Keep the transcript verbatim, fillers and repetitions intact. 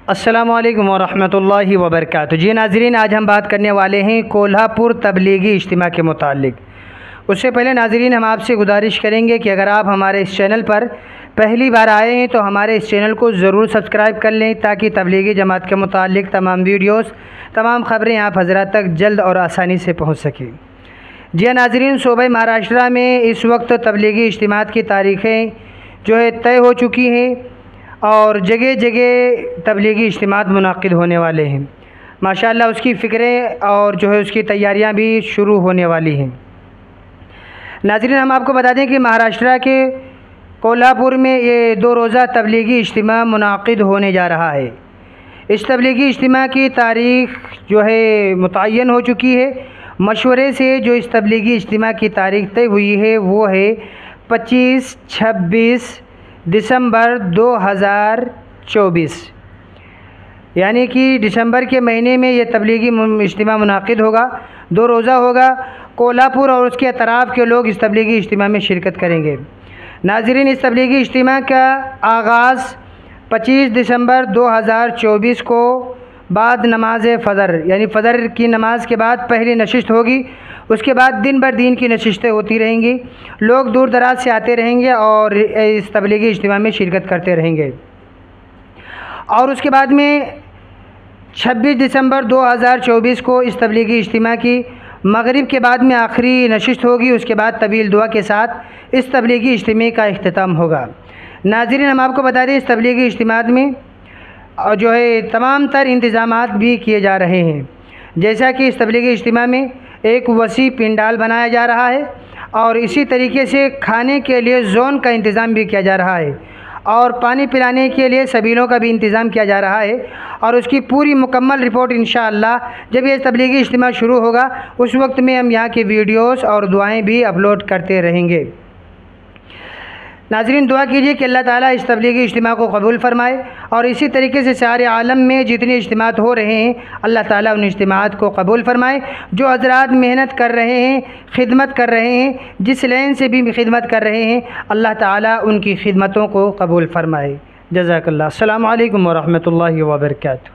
अस्सलामुअलैकुम वरहमतुल्लाहि वबरकातुहू। जी नाज़रीन, आज हम बात करने वाले हैं कोल्हापुर तबलीगी इज्तिमा के मुतालिक। उससे पहले नाज़रीन, हम आपसे गुजारिश करेंगे कि अगर आप हमारे इस चैनल पर पहली बार आए हैं तो हमारे इस चैनल को ज़रूर सब्सक्राइब कर लें, ताकि तबलीगी जमात के मुतालिक तमाम वीडियोस, तमाम ख़बरें आप हज़रात तक जल्द और आसानी से पहुँच सकें। जी नाज़रीन, सूबे महाराष्ट्र में इस वक्त तबलीगी इज्तिमात की तारीख़ें जो है तय हो चुकी हैं और जगह जगह तबलीगी इज्तिमात मुनाक़िद होने वाले हैं। माशाअल्लाह उसकी फ़िक्रें और जो है उसकी तैयारियां भी शुरू होने वाली हैं। नाज़रीन, हम आपको बता दें कि महाराष्ट्र के कोल्हापुर में ये दो रोज़ा तबलीगी इज्तिमा मुनाक़िद होने जा रहा है। इस तबलीगी इज्तिमा की तारीख़ जो है मुतय्यन हो चुकी है। मशवरे से जो इस तबलीगी इज्तिमा की तारीख़ तय हुई है वो है पच्चीस छब्बीस दिसंबर दो हज़ार चौबीस, यानी कि दिसंबर के महीने में ये तबलीगी इज्तिमा मुनाक़िद होगा। दो रोज़ा होगा। कोल्हापुर और उसके अतराफ़ के लोग इस तबलीगी इज्तिमा में शिरकत करेंगे। नाज़रीन, इस तबलीगी इज्तिमा का आगाज़ पच्चीस दिसंबर दो हज़ार चौबीस को बाद नमाज फ़जर यानी फ़जर की नमाज़ के बाद पहली नशिस्त होगी। उसके बाद दिन भर दिन की नशिस्तें होती रहेंगी। लोग दूर दराज से आते रहेंगे और इस तबलीगी इज्तिमा में शिरकत करते रहेंगे। और उसके बाद में छब्बीस दिसंबर दो हज़ार चौबीस को इस तबलीगी इज्तिमा की मगरिब के बाद में आखिरी नशिस्त होगी। उसके बाद तवील दुआ के साथ इस तबलीगी इज्तिमा का इख्तिताम होगा। नाज़रीन, हम आपको बता दें इस तबलीगी इज्तिमात में और जो है तमाम तर इंतज़ामात भी किए जा रहे हैं। जैसा कि इस तबलीगी इज्तिमा में एक वसी पिंडाल बनाया जा रहा है और इसी तरीके से खाने के लिए जोन का इंतज़ाम भी किया जा रहा है और पानी पिलाने के लिए सबीलों का भी इंतज़ाम किया जा रहा है। और उसकी पूरी मुकम्मल रिपोर्ट इंशाअल्लाह जब ये तबलीगी इज्तिमा शुरू होगा उस वक्त में हम यहाँ के वीडियोस और दुआएं भी अपलोड करते रहेंगे। नाज़रीन, दुआ कीजिए कि अल्लाह ताला इस तबलीगी इज्तिमा को कबूल फ़रमाए और इसी तरीके से सारे आलम में जितने इज्तिमात हो रहे हैं अल्लाह ताला उन इज्तिमात को कबूल फ़रमाए। जो हज़रात मेहनत कर रहे हैं, खिदमत कर रहे हैं, जिस लाइन से भी खिदमत कर रहे हैं, अल्लाह ताला उनकी खिदमतों को कबूल फ़रमाए। जज़ाकल्लाह। अस्सलामु अलैकुम वरहमतुल्लाहि वबरकातुहू।